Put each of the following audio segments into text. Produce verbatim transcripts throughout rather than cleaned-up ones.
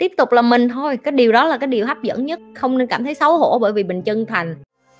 tiếp tục là mình thôi. Cái điều đó là cái điều hấp dẫn nhất. Không nên cảm thấy xấu hổ bởi vì mình chân thành.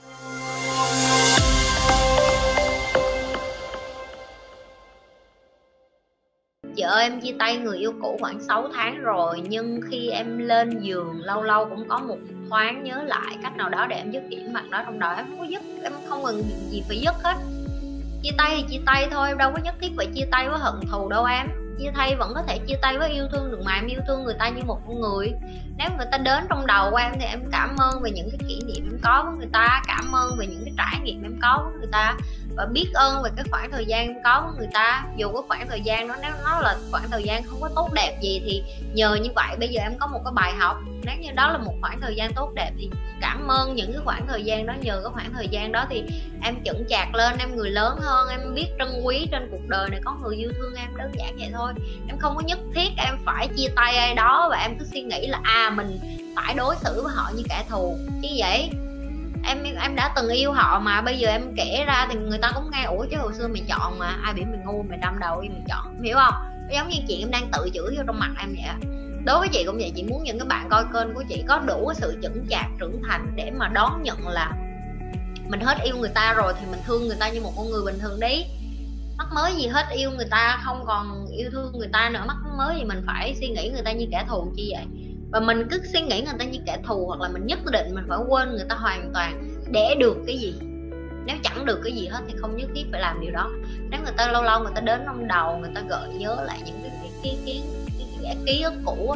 Chị ơi, em chia tay người yêu cũ khoảng sáu tháng rồi, nhưng khi em lên giường lâu lâu cũng có một thoáng nhớ lại cách nào đó để em dứt điểm bạn đó trong đời. Em không có dứt, em không cần gì phải dứt hết. Chia tay thì chia tay thôi, em đâu có nhất thiết phải chia tay với hận thù đâu em. Chia tay vẫn có thể chia tay với yêu thương được mà. Em yêu thương người ta như một con người. Nếu người ta đến trong đầu của em thì em cảm ơn về những cái kỷ niệm em có với người ta, cảm ơn về những cái trải nghiệm em có với người ta, và biết ơn về cái khoảng thời gian em có với người ta. Dù cái khoảng thời gian đó, nếu nó là khoảng thời gian không có tốt đẹp gì, thì nhờ như vậy bây giờ em có một cái bài học. Nếu như đó là một khoảng thời gian tốt đẹp thì cảm ơn những cái khoảng thời gian đó. Nhờ cái khoảng thời gian đó thì em chững chạc lên, em người lớn hơn, em biết trân quý trên cuộc đời này có người yêu thương em, đơn giản vậy thôi. Em không có nhất thiết em phải chia tay ai đó và em cứ suy nghĩ là à mình phải đối xử với họ như kẻ thù chứ vậy. Em em đã từng yêu họ mà, bây giờ em kể ra thì người ta cũng nghe ủa chứ hồi xưa mày chọn mà, ai biểu mày ngu mày đâm đầu đi mày chọn, hiểu không? Giống như chuyện em đang tự chửi vô trong mặt em vậy. Đối với chị cũng vậy, chị muốn những cái bạn coi kênh của chị có đủ cái sự chững chạc trưởng thành để mà đón nhận là mình hết yêu người ta rồi thì mình thương người ta như một con người bình thường đi. Mắc mới gì hết yêu người ta, không còn yêu thương người ta nữa, mắc mới gì mình phải suy nghĩ người ta như kẻ thù chi vậy. Và mình cứ suy nghĩ người ta như kẻ thù, hoặc là mình nhất định mình phải quên người ta hoàn toàn để được cái gì. Nếu chẳng được cái gì hết thì không nhất thiết phải làm điều đó. Nếu người ta lâu lâu người ta đến trong đầu, người ta gợi nhớ lại những cái cái cái, cái, cái, cái, cái ký ức cũ,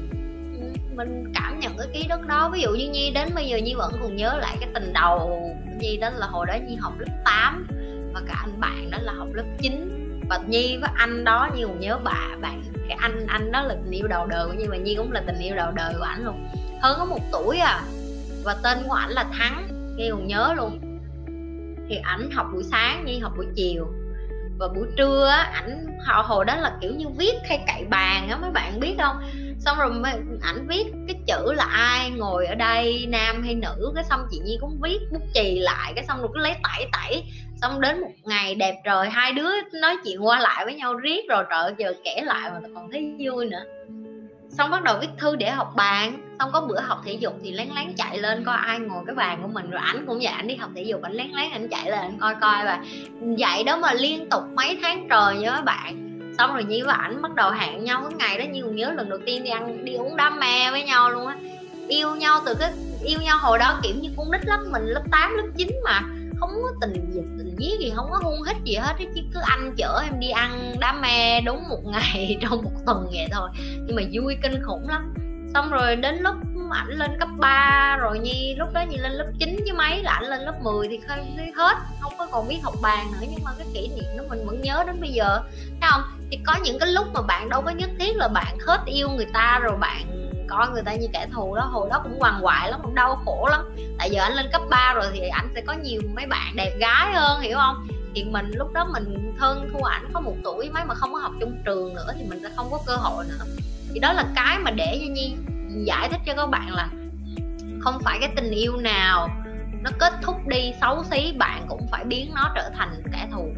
mình cảm nhận cái ký ức đó. Ví dụ như Nhi đến bây giờ Nhi vẫn còn nhớ lại cái tình đầu Nhi, đó là hồi đó Nhi học lớp tám và cả anh bạn đó là học lớp chín, và Nhi với anh đó Nhi còn nhớ bà bạn cái anh anh đó là tình yêu đầu đời của Nhi, và Nhi cũng là tình yêu đầu đời của ảnh luôn, hơn có một tuổi à, và tên của ảnh là Thắng, Nhi còn nhớ luôn. Thì ảnh học buổi sáng, Nhi học buổi chiều, và buổi trưa á ảnh họ hồi đó là kiểu như viết hay cậy bàn á mấy bạn biết không, xong rồi ảnh viết cái chữ là ai ngồi ở đây, nam hay nữ, cái xong chị Nhi cũng viết bút chì lại, cái xong rồi cứ lấy tẩy tẩy, xong đến một ngày đẹp trời hai đứa nói chuyện qua lại với nhau riết rồi, trời ơi giờ kể lại mà còn thấy vui nữa. Xong bắt đầu viết thư để học bàn, xong có bữa học thể dục thì lén lén chạy lên coi ai ngồi cái bàn của mình, rồi ảnh cũng vậy, ảnh đi học thể dục ảnh lén lén ảnh chạy lên ảnh coi coi, và vậy đó mà liên tục mấy tháng trời nha các bạn. Xong rồi Nhi và ảnh bắt đầu hẹn nhau cái ngày đó. Nhi còn nhớ lần đầu tiên đi ăn đi uống đam me với nhau luôn á. Yêu nhau từ cái yêu nhau hồi đó kiểu như con nít lắm, mình lớp tám lớp chín mà không có tình gì tình viết gì, không có hôn hít gì hết, chứ cứ anh chở em đi ăn đám me đúng một ngày trong một tuần vậy thôi, nhưng mà vui kinh khủng lắm. Xong rồi đến lúc ảnh lên cấp ba rồi Nhi lúc đó Nhi lên lớp chín chứ mấy, là ảnh lên lớp mười thì hết, không có còn biết học bàn nữa, nhưng mà cái kỷ niệm đó mình vẫn nhớ đến bây giờ, thấy không? Thì có những cái lúc mà bạn đâu có nhất thiết là bạn hết yêu người ta rồi bạn coi người ta như kẻ thù đó. Hồi đó cũng quằn quại lắm, cũng đau khổ lắm, tại giờ anh lên cấp ba rồi thì anh sẽ có nhiều mấy bạn đẹp gái hơn, hiểu không? Thì mình lúc đó mình thân thua ảnh có một tuổi mấy mà không có học trong trường nữa thì mình sẽ không có cơ hội nữa. Thì đó là cái mà để cho Nhi giải thích cho các bạn là không phải cái tình yêu nào nó kết thúc đi xấu xí bạn cũng phải biến nó trở thành kẻ thù.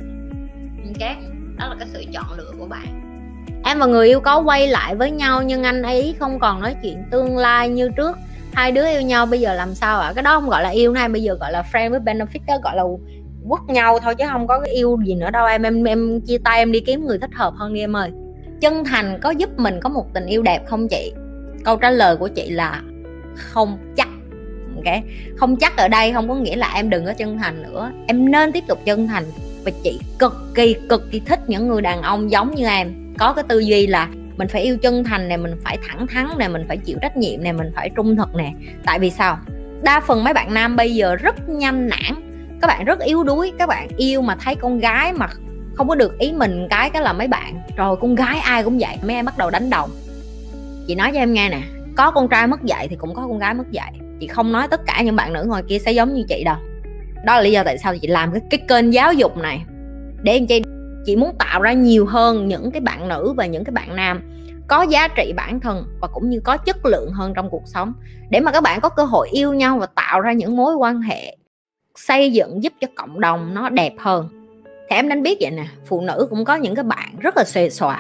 Ok, đó là cái sự chọn lựa của bạn. Em và người yêu có quay lại với nhau nhưng anh ấy không còn nói chuyện tương lai như trước. Hai đứa yêu nhau bây giờ làm sao ạ? À? Cái đó không gọi là yêu này, bây giờ gọi là friend với benefit, đó gọi là quất nhau thôi chứ không có cái yêu gì nữa đâu em. Em em chia tay em đi kiếm người thích hợp hơn đi em ơi. Chân thành có giúp mình có một tình yêu đẹp không chị? Câu trả lời của chị là không chắc. Okay. Không chắc ở đây không có nghĩa là em đừng có chân thành nữa. Em nên tiếp tục chân thành. Và chị cực kỳ cực kỳ thích những người đàn ông giống như em, có cái tư duy là mình phải yêu chân thành nè, mình phải thẳng thắn nè, mình phải chịu trách nhiệm nè, mình phải trung thực nè. Tại vì sao? Đa phần mấy bạn nam bây giờ rất nhanh nản, các bạn rất yếu đuối. Các bạn yêu mà thấy con gái mà không có được ý mình cái cái là mấy bạn rồi con gái ai cũng vậy, mấy em bắt đầu đánh đồng. Chị nói cho em nghe nè, có con trai mất dạy thì cũng có con gái mất dạy. Chị không nói tất cả những bạn nữ ngoài kia sẽ giống như chị đâu. Đó là lý do tại sao chị làm cái, cái kênh giáo dục này, để anh chị chị muốn tạo ra nhiều hơn những cái bạn nữ và những cái bạn nam có giá trị bản thân và cũng như có chất lượng hơn trong cuộc sống, để mà các bạn có cơ hội yêu nhau và tạo ra những mối quan hệ xây dựng giúp cho cộng đồng nó đẹp hơn. Thì em nên biết vậy nè, phụ nữ cũng có những cái bạn rất là xòe xòa,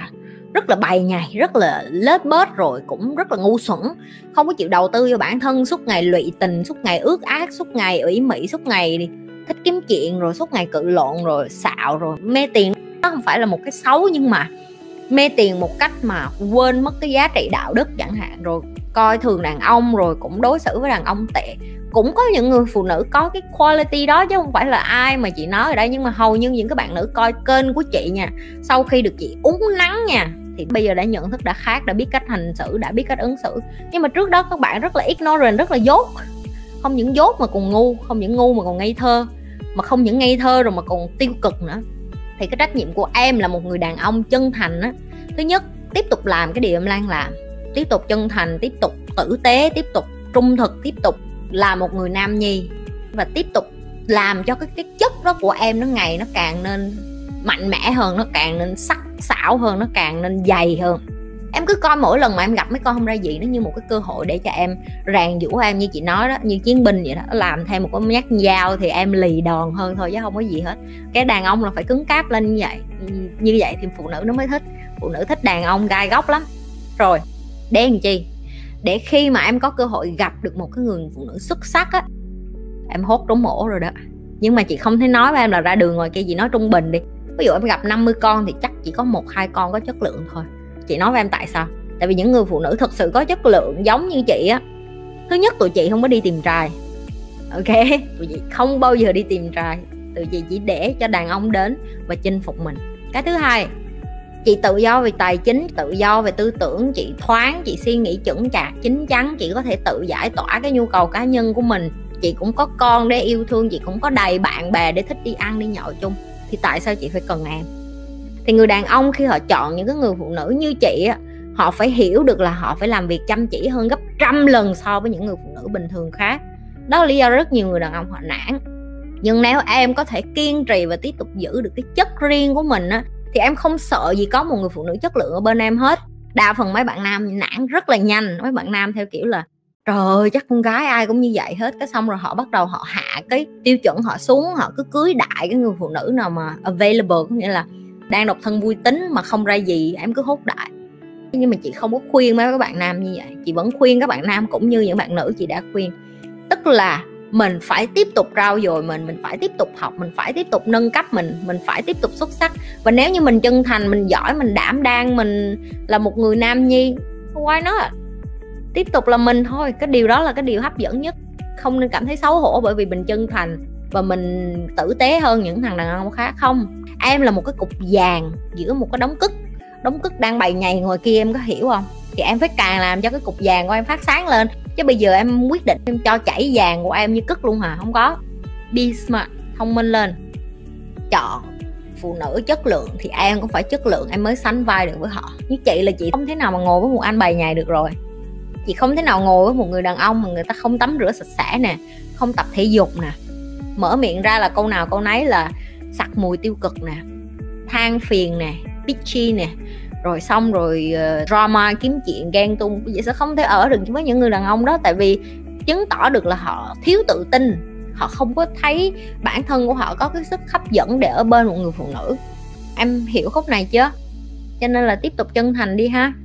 rất là bày nhầy, rất là lết bết, rồi cũng rất là ngu xuẩn, không có chịu đầu tư cho bản thân, suốt ngày lụy tình, suốt ngày ước ác, suốt ngày ủy mị, suốt ngày thích kiếm chuyện, rồi suốt ngày cự lộn, rồi xạo, rồi mê tiền. Nó không phải là một cái xấu, nhưng mà mê tiền một cách mà quên mất cái giá trị đạo đức chẳng hạn, rồi coi thường đàn ông, rồi cũng đối xử với đàn ông tệ. Cũng có những người phụ nữ có cái quality đó, chứ không phải là ai mà chị nói ở đây, nhưng mà hầu như những cái bạn nữ coi kênh của chị nha, sau khi được chị uốn nắng nha, thì bây giờ đã nhận thức đã khác, đã biết cách hành xử, đã biết cách ứng xử. Nhưng mà trước đó các bạn rất là ignorant, rất là dốt. Không những dốt mà còn ngu, không những ngu mà còn ngây thơ, mà không những ngây thơ rồi mà còn tiêu cực nữa. Thì cái trách nhiệm của em là một người đàn ông chân thành á, thứ nhất, tiếp tục làm cái điều em đang làm, tiếp tục chân thành, tiếp tục tử tế, tiếp tục trung thực, tiếp tục là một người nam nhi, và tiếp tục làm cho cái, cái chất đó của em nó ngày nó càng nên mạnh mẽ hơn, nó càng nên sắc sảo hơn, nó càng nên dày hơn. Em cứ coi mỗi lần mà em gặp mấy con không ra gì, nó như một cái cơ hội để cho em rèn giũa em, như chị nói đó, như chiến binh vậy đó, làm thêm một cái nhát dao thì em lì đòn hơn thôi, chứ không có gì hết. Cái đàn ông là phải cứng cáp lên như vậy, như vậy thì phụ nữ nó mới thích. Phụ nữ thích đàn ông gai góc lắm. Rồi để làm chi? Để khi mà em có cơ hội gặp được một cái người phụ nữ xuất sắc á, em hốt trúng ổ rồi đó. Nhưng mà chị không thể nói với em là ra đường ngoài kia, chị nói trung bình đi, ví dụ em gặp năm mươi con thì chắc chỉ có một hai con có chất lượng thôi. Chị nói với em tại sao? Tại vì những người phụ nữ thực sự có chất lượng giống như chị á, thứ nhất tụi chị không có đi tìm trai, ok, tụi chị không bao giờ đi tìm trai, tụi chị chỉ để cho đàn ông đến và chinh phục mình. Cái thứ hai, chị tự do về tài chính, tự do về tư tưởng, chị thoáng, chị suy nghĩ chững chạc, chín chắn, chị có thể tự giải tỏa cái nhu cầu cá nhân của mình. Chị cũng có con để yêu thương, chị cũng có đầy bạn bè để thích đi ăn, đi nhậu chung. Thì tại sao chị phải cần em? Thì người đàn ông khi họ chọn những cái người phụ nữ như chị á, họ phải hiểu được là họ phải làm việc chăm chỉ hơn gấp trăm lần so với những người phụ nữ bình thường khác. Đó là lý do rất nhiều người đàn ông họ nản. Nhưng nếu em có thể kiên trì và tiếp tục giữ được cái chất riêng của mình á, thì em không sợ gì có một người phụ nữ chất lượng ở bên em hết. Đa phần mấy bạn nam nản rất là nhanh. Mấy bạn nam theo kiểu là trời ơi chắc con gái ai cũng như vậy hết. Cái xong rồi họ bắt đầu họ hạ cái tiêu chuẩn họ xuống, họ cứ cưới đại cái người phụ nữ nào mà available, có nghĩa là đang độc thân vui tính mà không ra gì, em cứ hốt đại. Nhưng mà chị không có khuyên mấy các bạn nam như vậy. Chị vẫn khuyên các bạn nam cũng như những bạn nữ chị đã khuyên, tức là mình phải tiếp tục trau dồi mình, mình phải tiếp tục học, mình phải tiếp tục nâng cấp mình, mình phải tiếp tục xuất sắc. Và nếu như mình chân thành, mình giỏi, mình đảm đang, mình là một người nam nhi, why not? Tiếp tục là mình thôi. Cái điều đó là cái điều hấp dẫn nhất. Không nên cảm thấy xấu hổ bởi vì mình chân thành và mình tử tế hơn những thằng đàn ông khác. Không, em là một cái cục vàng giữa một cái đống cứt. Đống cứt đang bày nhầy ngoài kia, em có hiểu không? Thì em phải càng làm cho cái cục vàng của em phát sáng lên. Chứ bây giờ em quyết định em cho chảy vàng của em như cứt luôn hả? Không có. Be smart, thông minh lên. Chọn phụ nữ chất lượng thì em cũng phải chất lượng, em mới sánh vai được với họ. Như chị là chị không thể nào mà ngồi với một anh bày nhầy được rồi. Chị không thể nào ngồi với một người đàn ông mà người ta không tắm rửa sạch sẽ nè, không tập thể dục nè, mở miệng ra là câu nào câu nấy là sặc mùi tiêu cực nè, than phiền nè, bitchy nè, rồi xong rồi uh, drama, kiếm chuyện, ghen tuông. Vậy sẽ không thể ở được với những người đàn ông đó. Tại vì chứng tỏ được là họ thiếu tự tin, họ không có thấy bản thân của họ có cái sức hấp dẫn để ở bên một người phụ nữ. Em hiểu khúc này chưa? Cho nên là tiếp tục chân thành đi ha.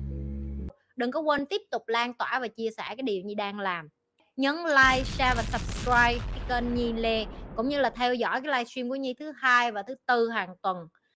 Đừng có quên tiếp tục lan tỏa và chia sẻ cái điều Nhi đang làm. Nhấn like, share và subscribe cái kênh Nhi Lê, cũng như là theo dõi cái livestream của Nhi thứ hai và thứ tư hàng tuần.